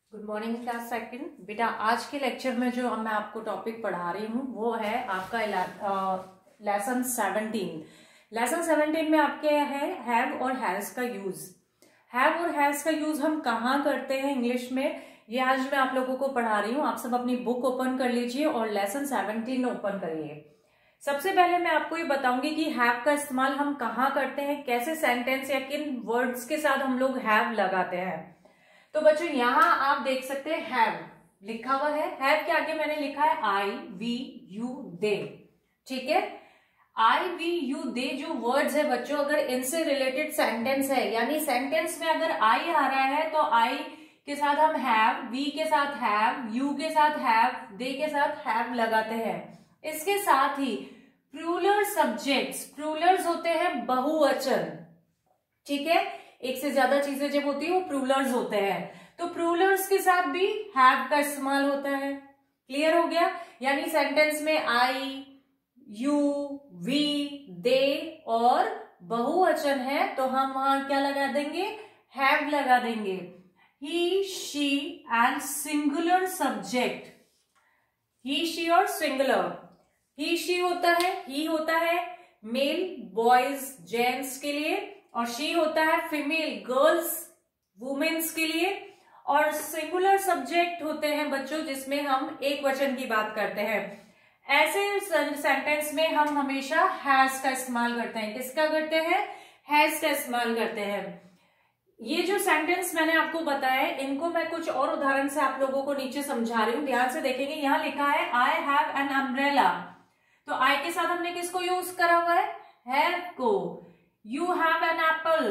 Good morning class second. बेटा आज के लेक्चर में जो मैं आपको टॉपिक पढ़ा रही हूँ वो है आपका लेसन 17। लेसन 17 में आपके है हैव और हैज का यूज। हैव और हैज का यूज हम कहाँ करते हैं इंग्लिश में, ये आज मैं आप लोगों को पढ़ा रही हूँ। आप सब अपनी बुक ओपन कर लीजिए और लेसन 17 ओपन करिए। सबसे पहले मैं आपको ये बताऊंगी कि हैव का इस्तेमाल हम कहाँ करते हैं, कैसे सेंटेंस या किन वर्ड्स के साथ हम लोग हैव लगाते हैं। तो बच्चों यहाँ आप देख सकते हैं हैव लिखा हुआ है। हैव के आगे मैंने लिखा है आई वी यू दे। ठीक है, आई वी यू दे जो वर्ड्स है बच्चों, अगर इनसे रिलेटेड सेंटेंस है, यानी सेंटेंस में अगर आई आ रहा है तो आई के साथ हम हैव, वी के साथ हैव, यू के साथ हैव, दे के साथ हैव लगाते हैं। इसके साथ ही प्लूरल सब्जेक्ट्स, प्लूरल्स होते हैं बहुवचन। ठीक है, एक से ज्यादा चीजें जब होती है वो प्लूरल्स होते हैं, तो प्लूरल्स के साथ भी हैव का इस्तेमाल होता है। क्लियर हो गया? यानी सेंटेंस में आई, यू, वी, दे और बहुवचन है तो हम वहां क्या लगा देंगे, हैव लगा देंगे। He, she and singular subject, he, she और सिंगुलर। ही, शी होता है, ही होता है मेल बॉयज जेंट्स के लिए, और शी होता है फीमेल गर्ल्स वुमेन्स के लिए, और सिंगुलर सब्जेक्ट होते हैं बच्चों जिसमें हम एक वचन की बात करते हैं। ऐसे सेंटेंस में हम हमेशा हैज का इस्तेमाल करते हैं। किसका करते हैं? हैज का इस्तेमाल करते हैं। ये जो सेंटेंस मैंने आपको बताया है इनको मैं कुछ और उदाहरण से आप लोगों को नीचे समझा रही हूं, ध्यान से देखेंगे। यहां लिखा है आई हैव एन अम्ब्रेला, तो आई के साथ हमने किसको यूज करा हुआ है? हैव को। You have an apple,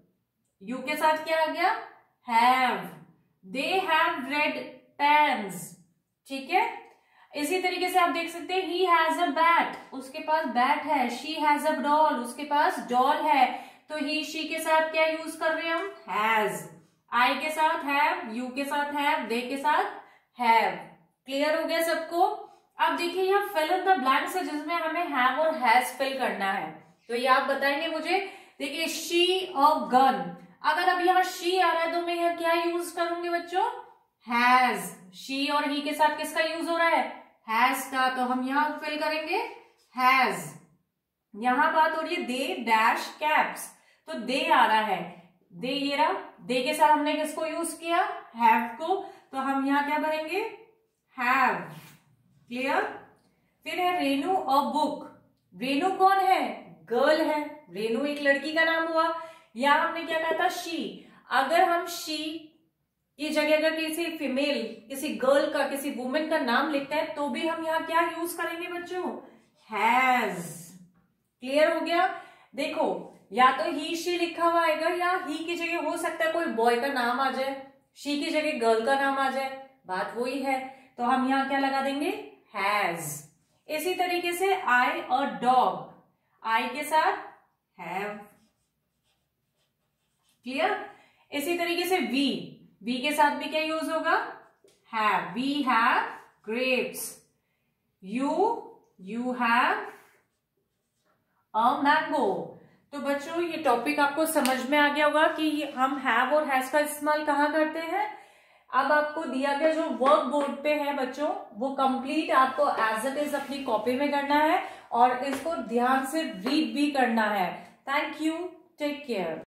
you के साथ क्या आ गया? Have. They have red pens. ठीक है, इसी तरीके से आप देख सकते हैं ही हैज अ बैट, उसके पास बैट है। शी हैज अ डॉल, उसके पास डॉल है। तो ही, शी के साथ क्या यूज कर रहे हैं हम? हैज। आई के साथ हैव, यू के साथ हैव, दे के साथ हैव। क्लियर हो गया सबको? अब देखिए यहाँ फिल इन द ब्लैंक्स है जिसमें हमें हैव और हैज फिल करना है, तो ये आप बताएंगे मुझे। देखिए शी और गन, अगर अब यहाँ शी आ रहा है तो मैं यहाँ क्या यूज करूंगी बच्चों? हैज। शी और ही के साथ किसका यूज हो रहा है? हैज का, तो हम यहाँ फिल करेंगे हैज। यहां बात हो रही है दे डैश कैप्स, तो दे आ रहा है, दे ये रहा, दे के साथ हमने किसको यूज किया? हैव को, तो हम यहाँ क्या भरेंगे? हैव। क्लियर? फिर है रेनू और बुक। रेनू कौन है? गर्ल है, रेनू एक लड़की का नाम हुआ। या हमने क्या कहा था? शी। अगर हम शी की जगह अगर किसी फीमेल, किसी गर्ल का, किसी वुमेन का नाम लिखते हैं तो भी हम यहाँ क्या यूज करेंगे बच्चों? हैज। क्लियर हो गया? देखो या तो ही शी लिखा हुआ आएगा या ही की जगह हो सकता है कोई बॉय का नाम आ जाए, शी की जगह गर्ल का नाम आ जाए, बात वही है, तो हम यहाँ क्या लगा देंगे? हैज। इसी तरीके से आई और डॉग, आई के साथ हैव। क्लियर? इसी तरीके से वी, वी के साथ भी क्या यूज होगा? Have. We have grapes. You have a mango. तो बच्चों ये टॉपिक आपको समझ में आ गया होगा कि हम हैव और हैज का इस्तेमाल कहाँ करते हैं। अब आपको दिया गया जो वर्क बोर्ड पे है बच्चों, वो कंप्लीट आपको एज इट इज अपनी कॉपी में करना है और इसको ध्यान से रीड भी करना है। Thank you, take care.